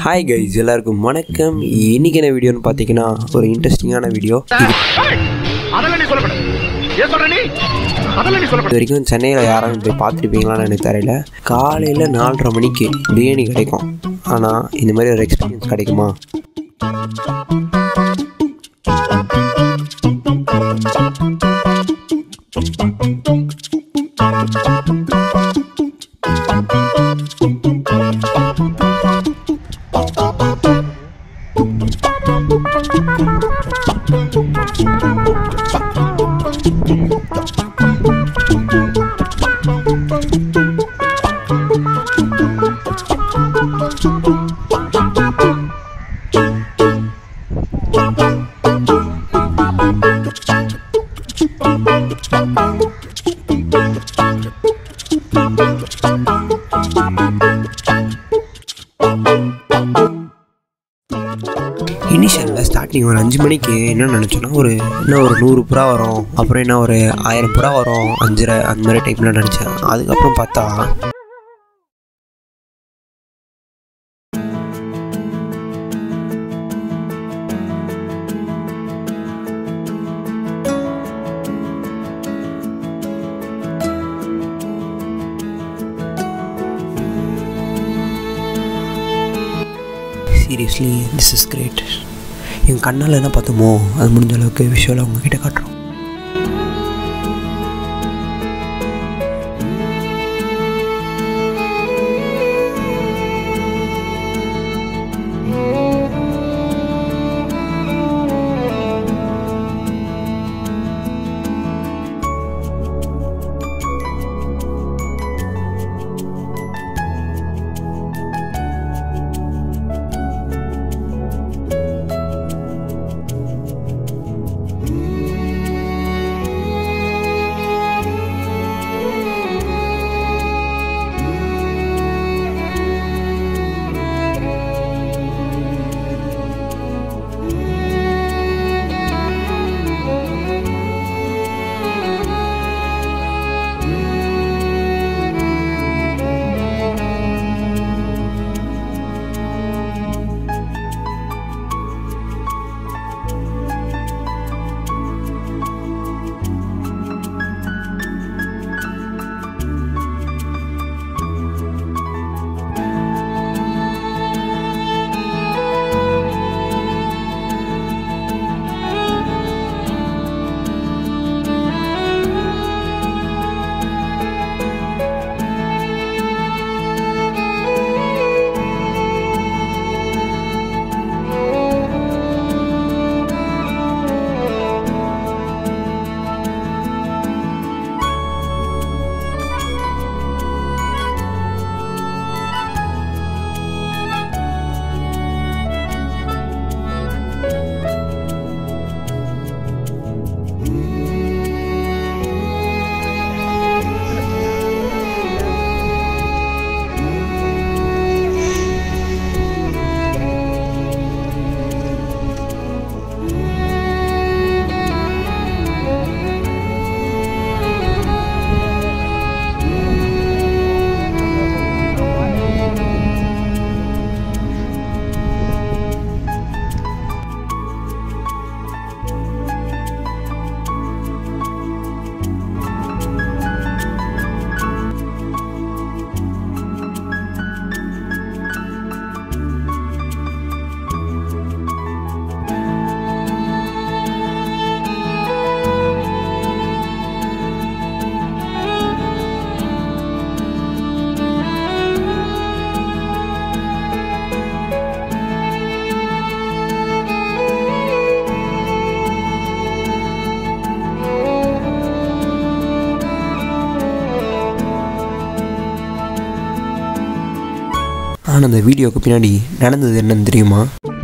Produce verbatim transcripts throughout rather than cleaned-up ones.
Hi guys, எல்லாருக்கும் வணக்கம். இன்னைக்கு என்ன வீடியோன்னு பார்த்தீங்கன்னா ஒரு இன்ட்ரெஸ்டிங்கான வீடியோ. இது வரைக்கும் சென்னையில் யாரும் போய் பார்த்துருப்பீங்களான்னு எனக்கு தெரியல. காலையில் நாலரை மணிக்கு பிரியாணி கிடைக்கும். ஆனால் இந்த மாதிரி ஒரு எக்ஸ்பீரியன்ஸ் கிடைக்குமா? இனிஷியலில் ஸ்டார்டிங் ஒரு அஞ்சு மணிக்கு என்ன நினச்சோன்னா, ஒரு இன்னும் ஒரு நூறு புறா வரும், அப்புறம் என்ன ஒரு ஆயிரம் புறா வரும், அஞ்சரை அந்த மாதிரி டைப்பில் நினச்சேன். அதுக்கப்புறம் பார்த்தா சீரியஸ்லி திஸ் இஸ் கிரேட். என் கண்ணால் என்ன பார்த்தோமோ அது முடிஞ்ச அளவுக்கு விஷுவலாக உங்ககிட்ட காட்டுறோம். ஆனால் அந்த வீடியோவுக்கு பின்னாடி நடந்தது என்னன்னு தெரியுமா?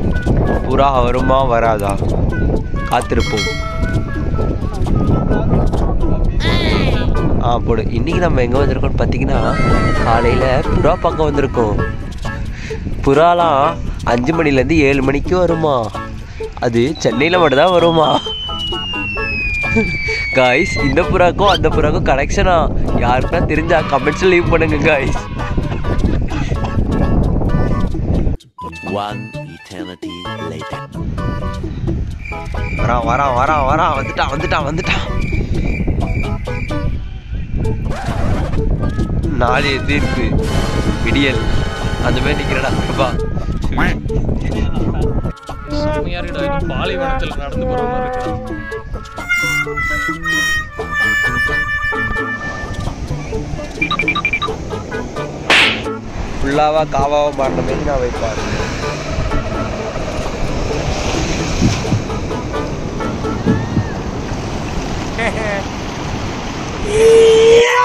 புறா வருமா வராதா காத்திருப்போம். ஆ போடு. இன்றைக்கி நம்ம எங்கே வந்திருக்கோம்னு பார்த்தீங்கன்னா, காலையில் புறா பார்க்க வந்திருக்கோம். புறாலாம் அஞ்சு மணிலேருந்து ஏழு மணிக்கு வருமா. அது சென்னையில் மட்டும்தான் வருமா. गाइस இந்த புறாக்கும் அந்த புறாக்கும் கனெக்ஷனா யாருக்கா தெரிஞ்சா கமெண்ட்ஸ்ல லீவ் பண்ணுங்க गाइस. One eternity later. வரான் வரான் வரான் வரான் வந்துட்டான் வந்துட்டான் வந்துட்டான். நாளைய தீர்ப்பு விடியல் அந்த மாதிரி நிக்கிறடா அப்பா. பாலைவனத்தில் நடந்து போற மாதிரி இருக்கிறான். ஃபுல்லாவா காவாவா மாறின மாதிரி நான் வைப்பாரு. Yeah!